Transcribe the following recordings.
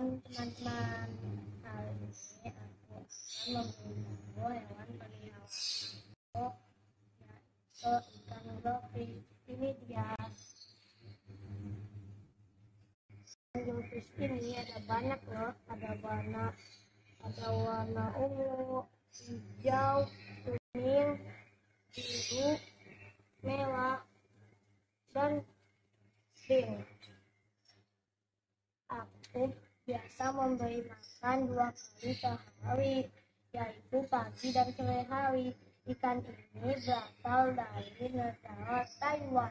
teman-teman. Kali ini aku akan memberitahu hewan peliharaan yaitu ikan goldfish. Ini dia. Goldfish ini ada banyak loh, ada warna ungu, hijau, kuning, biru, merah, dan pink. Aku biasa memberi makan 2 kali sehari, yaitu pagi dan sore hari. Ikan ini berasal dari negara Taiwan.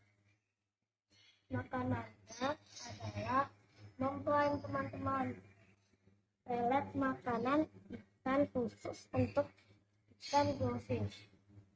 Makanannya adalah mempelai teman-teman. Pelet makanan ikan khusus untuk ikan goldfish.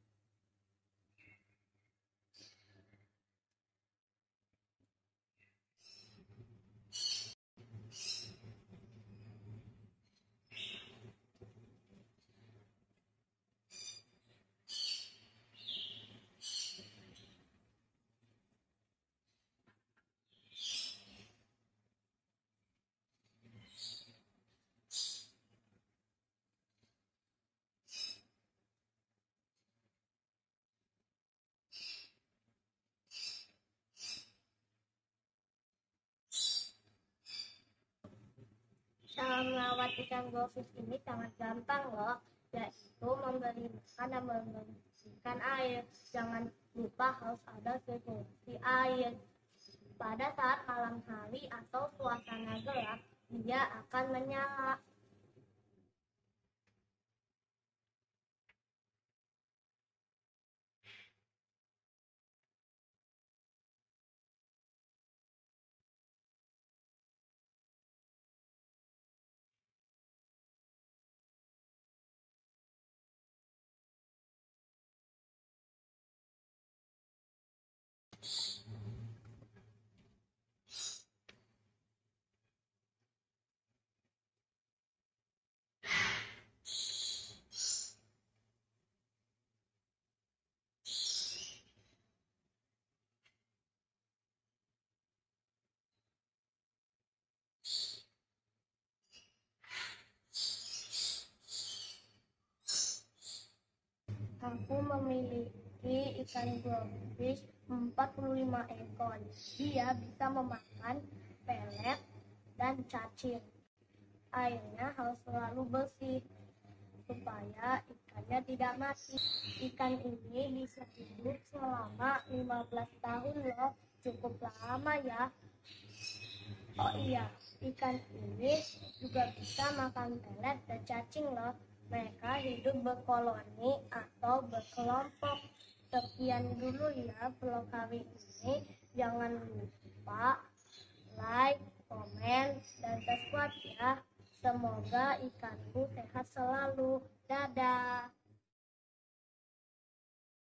Cara merawat ikan goldfish ini sangat gampang loh, yaitu memberi makan dan membersihkan air. Jangan lupa harus ada sirkulasi air. Pada saat malam hari atau suasana gelap, dia akan menyala. Aku memiliki ikan goldfish 45 ekor. Dia bisa memakan pelet dan cacing. Airnya harus selalu bersih supaya ikannya tidak mati. Ikan ini bisa hidup selama 15 tahun loh, cukup lama ya. Oh iya, ikan ini juga bisa makan pelet dan cacing loh. Mereka hidup berkoloni atau berkelompok. Sekian dulu ya vlog hari ini. Jangan lupa